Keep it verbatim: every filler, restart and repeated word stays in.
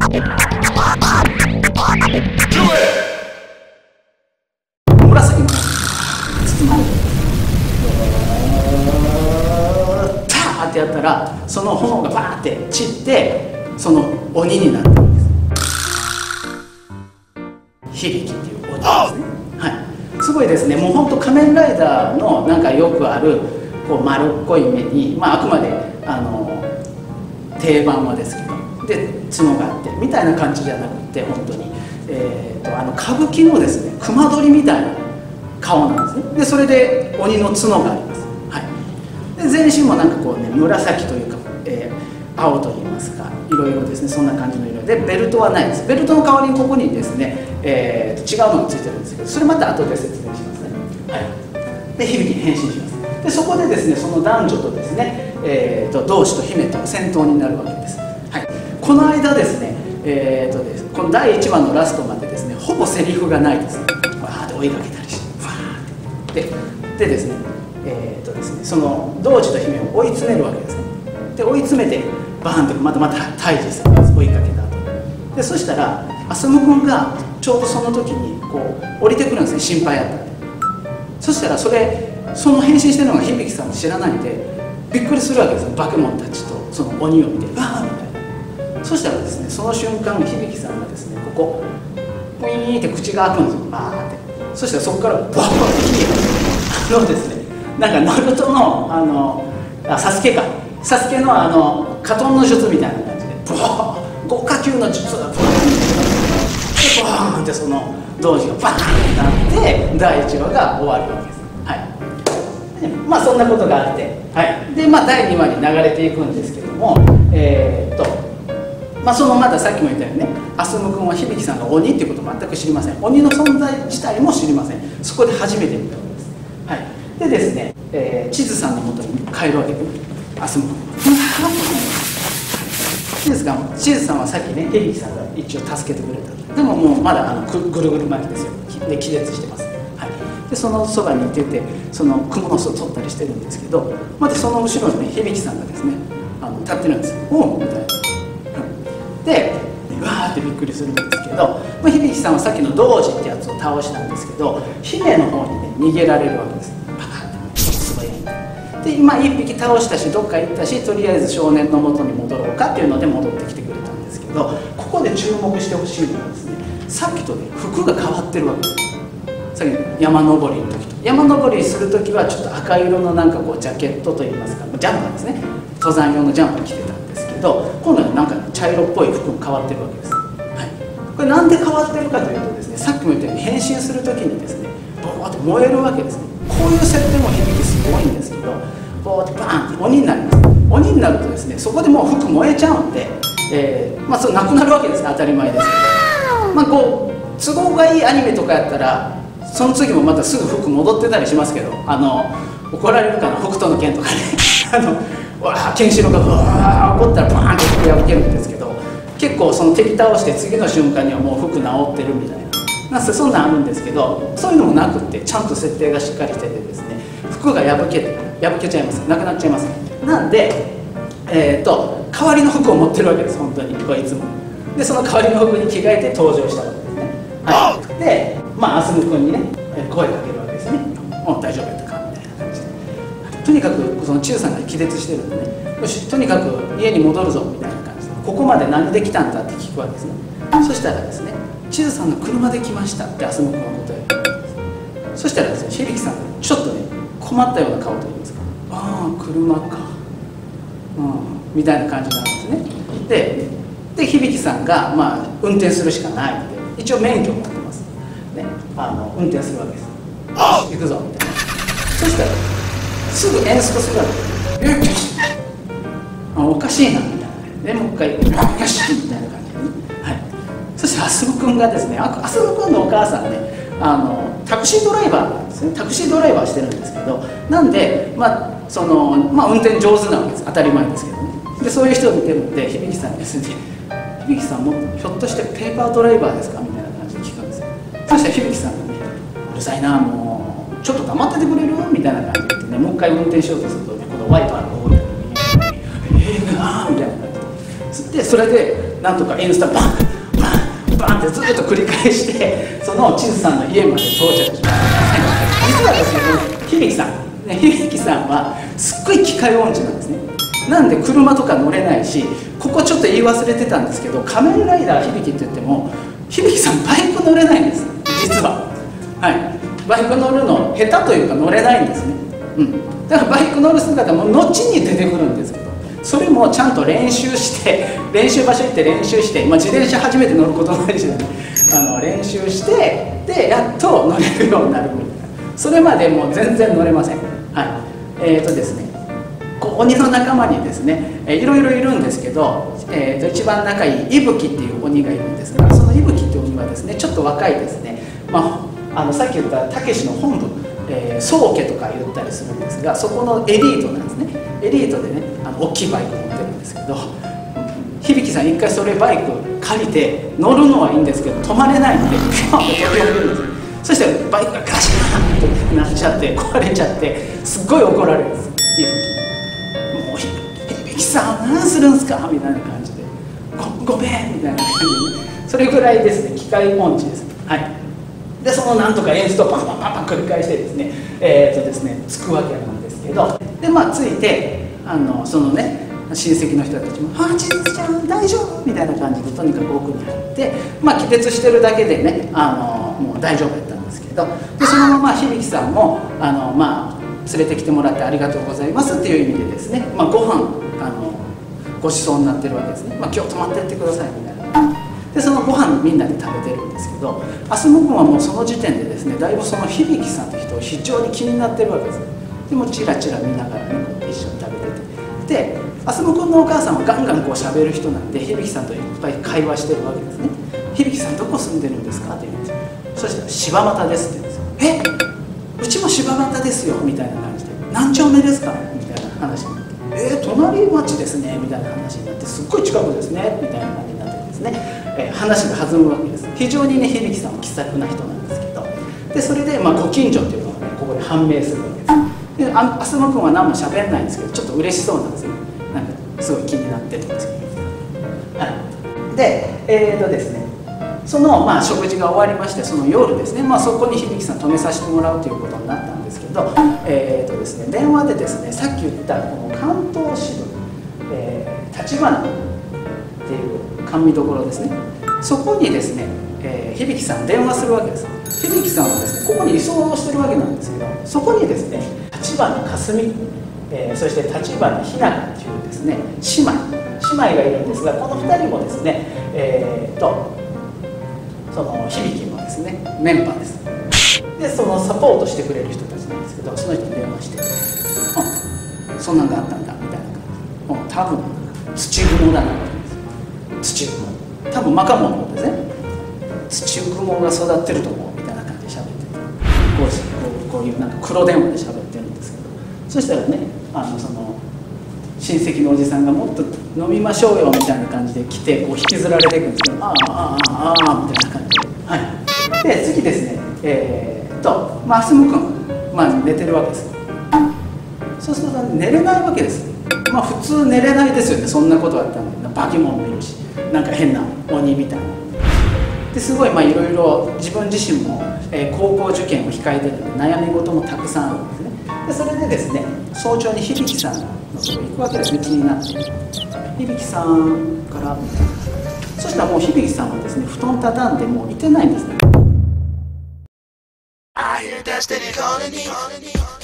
紫の包まれてターってやったらその炎がバーって散ってその鬼になってるんです。響きっていう鬼ですね。はい、すごいですね。もうほんと仮面ライダーのなんかよくあるこう丸っこい目に、まあ、あくまであの定番はですけどで角があってみたいな感じじゃなくて本当に、えー、とあの歌舞伎のですね熊取みたいな顔なんですね。でそれで鬼の角があります。はい、で全身もなんかこうね紫というか、えー、青といいますかいろいろですねそんな感じの色でベルトはないです。ベルトの代わりにここにですね、えー、違うのがついてるんですけどそれまた後で説明しますね。はい、で響に変身します。でそこでですねその男女とですね、えー、と同志と姫と戦闘になるわけです。はい、この間ですね、えーとですこのだいいちわのラストまでですねほぼセリフがないです。わーって追いかけたりしてわーってででですねえーとですねその同志と姫を追い詰めるわけですね。で追い詰めてバーンってまたまた退治するんです。追いかけた後でそしたらアスム君がちょうどその時にこう降りてくるんですね。心配やったんで。そしたらそれその変身してるのが響さん知らないんでびっくりするわけですよ。化け物たちとその鬼を見てわーみたいな。そしたらですねその瞬間響さんがですねここウィーンって口が開くんですよ。バーって。そしたらそこからバーッて火があのですねなんかナルトのあのあサスケかサスケのあのカトンの術みたいな感じでブワー極下級の術がブワーンってでバーンってその同時がバーンってなってだいいちわが終わるわけです。はい、まあそんなことがあって、はい、でまあだいにわに流れていくんですけどもえー、っとまあそのまださっきも言ったようにねアスム君は響さんが鬼っていうことを全く知りません。鬼の存在自体も知りません。そこで初めて見たわけです。はい、でですね、えー、地図さんのもとに帰るわけです。アスム君地図さん地図さんはさっきね響さんが一応助けてくれた。でももうまだあのぐるぐる巻きですよ。で気絶してます。でそのそばにいててその蜘蛛の巣を取ったりしてるんですけどまたその後ろにね響さんがですねあの立ってるんですよ。おおみたいな。でうわーってびっくりするんですけど、まあ、響さんはさっきの童子ってやつを倒したんですけど姫の方にね逃げられるわけです。パカッてすごいで今いっぴき倒したしどっか行ったしとりあえず少年の元に戻ろうかっていうので戻ってきてくれたんですけどここで注目してほしいのはですねさっきとね服が変わってるわけです。さっき山登りの時と山登りする時はちょっと赤色のなんかこうジャケットといいますかジャンパーですね登山用のジャンパー着てたんですけど今度はなんか茶色っぽい服に変わってるわけです。はい、これなんで変わってるかというとですねさっきも言ったように変身する時にですねボーって燃えるわけですね。こういう設定も響きすごいんですけどボーってバーンって鬼になります。鬼になるとですねそこでもう服燃えちゃうんで、えー、まあそうなくなるわけですね。当たり前ですけどまあこう都合がいいアニメとかやったらその次もまたすぐ服戻ってたりしますけどあの怒られるかな北斗の拳とかねあのわあケンシロウがうわー怒ったらバーンって服破けるんですけど結構その敵倒して次の瞬間にはもう服直ってるみたいななんせそんなんあるんですけどそういうのもなくってちゃんと設定がしっかりしててですね服が破けて破けちゃいますなくなっちゃいます。なんでえー、と代わりの服を持ってるわけです本当にこいつも。でその代わりの服に着替えて登場したわけですね。はい、でまあアスム君にね声かけるわけですね。もう大丈夫やったかみたいな感じでとにかくそのチュウさんが気絶してるんでねよしとにかく家に戻るぞみたいな感じでここまで何で来たんだって聞くわけですね。そしたらですねチュウさんが車で来ましたってアスム君が答えるわけです。そしたらですね響さんがちょっとね困ったような顔といいますかああ車かうんみたいな感じなんですね。でで響さんがまあ運転するしかないので一応免許を持ってますねあの運転するわけです。行くぞみたいな。そしたらすぐエンストするわけです。あおかしいなみたいなでもう一回よしみたいな感じでね。はい、そしてアスム君がですねアスム君のお母さんねあのタクシードライバーなんですね。タクシードライバーしてるんですけどなんでまあそのまあ運転上手なわけです。当たり前ですけどね。でそういう人を見てるんで響さんにですね響さんもひょっとしてペーパードライバーですかみたいな感じで聞くんですよ。そしたら響さんがねうるさいなもうちょっと黙っててくれるみたいな感じで言ってねもう一回運転しようとするとねこのワイパーの方に「ええー、なあ」みたいな感じででそれでなんとかインスタバンバンバンってずっと繰り返してその地図さんの家まで到着しました。実はですね、響さん響さんはすっごい機械音痴なんですね。なんで車とか乗れないし、ここちょっと言い忘れてたんですけど、仮面ライダー響って言っても響さんバイク乗れないんです実は。はい、バイク乗るの下手というか乗れないんですね。うん、だからバイク乗る姿も後に出てくるんですけど、それもちゃんと練習して練習場所行って練習して、まあ、自転車初めて乗ることないじゃない、あの練習してでやっと乗れるようになるみたいな。それまでもう全然乗れません。はい、えーとですねこう鬼の仲間にですね、えー、いろいろいるんですけど、えー、と一番仲いい伊吹っていう鬼がいるんですが、その伊吹っていう鬼はですねちょっと若いですね、まあ、あのさっき言ったたけしの本部、えー、宗家とか言ったりするんですが、そこのエリートなんですね。エリートでね、あの大きいバイク持ってるんですけど、響さん一回それバイク借りて乗るのはいいんですけど止まれないのでピョンって飛び降りるんですよ。そしてバイクがガシャンってなっちゃって壊れちゃってすっごい怒られるんです。もう響さん何するんすかみたいな感じで ご, ごめんみたいな感じで、ね、それぐらいですね機械音痴です。はい、でそのなんとか演出をパンパンパンパン繰り返してですねえー、っとですねつくわけなんですけど、でまあついてあのそのね親戚の人たちも「ああちづちゃん大丈夫?」みたいな感じでとにかく奥に入って、まあ気絶してるだけでねあのもう大丈夫やったんですけど、でそのまま響さんもあのまあ連れてきてもらってありがとうございますっていう意味でですね、まあ、ご飯あのごちそうになってるわけですね。まあ、今日泊まってってくださいみたいな。でそのご飯みんなで食べてるんですけど、あすもくんはもうその時点でですねだいぶその響さんって人を非常に気になってるわけです。でもチラチラ見ながらねこう一緒に食べてて、であすもくんのお母さんはガンガンこう喋る人なんで響さんといっぱい会話してるわけですね。響さんどこ住んでるんですかって言うんですよ。そしたら柴又ですって言うんですよ。えうちも柴又ですよみたいな感じで、何丁目ですかみたいな話になって、えー、隣町ですねみたいな話になって、すっごい近くですねみたいな感じになってですね、えー、話が弾むわけです。非常にね響さんは気さくな人なんですけど、でそれでまあご近所っていうのがねここで判明するわけです。であすもくんは何も喋んないんですけどちょっと嬉しそうなんですよ。なんかすごい気になってるんですけど、はい、でえーとですねそのまあ食事が終わりまして、その夜ですね、まあ、そこに響さん泊めさせてもらうということになったんですけど、えーとですね、電話でですねさっき言ったこの関東支部、えー、立花っていう甘味どころですね、そこにですね、えー、響さん電話するわけです。響さんはですねここに居候してるわけなんですけど、そこにですね立花かすみ、えー、そして立花ひなっていうですね姉妹姉妹がいるんですが、このふたりもですねえーとその響のですねメンバーです。でそのサポートしてくれる人たちなんですけど、その人に電話して「うんそんなんがあったんだ」みたいな感じで「多分土雲だな」土雲多分マカモンの方ですね、土雲が育ってると思うみたいな感じで喋ってて、こうこういうなんか黒電話で喋ってるんですけど、そしたらねあのその親戚のおじさんがもっと飲みましょうよみたいな感じで来てこう引きずられていくんですけど、ああああああみたいな感じで、はい、で次ですねえー、っとまあすむくん、まあ、寝てるわけです。そうすると寝れないわけです。まあ普通寝れないですよね、そんなことあったんで、化け物もいるしなんか変な鬼みたいなですごいまあいろいろ自分自身も、えー、高校受験を控えてるんで悩み事もたくさんあるんですね。でそれでですね早朝に響さんのところ行くわけですね、気になって響さんからみたいな。そしたらもう響さんはですね布団畳んでもういてないんですね。I hear destiny calling me.